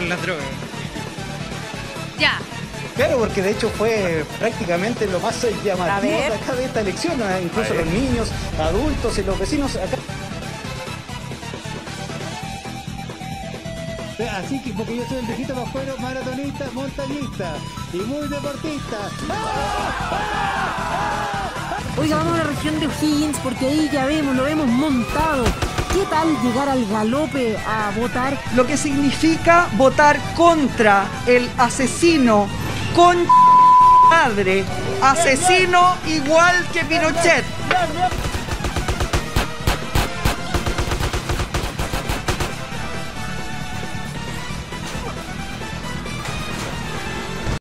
las drogas. Ya. Claro, porque de hecho fue prácticamente lo más llamativo de acá de esta elección, ¿no? Incluso los niños, adultos y los vecinos acá. Así que, porque yo soy el viejito pascuero, maratonista, montañista y muy deportista. Oiga, vamos a la región de O'Higgins porque ahí ya vemos, lo vemos montado. ¿Qué tal llegar al galope a votar? Lo que significa votar contra el asesino, con madre, asesino igual que Pinochet.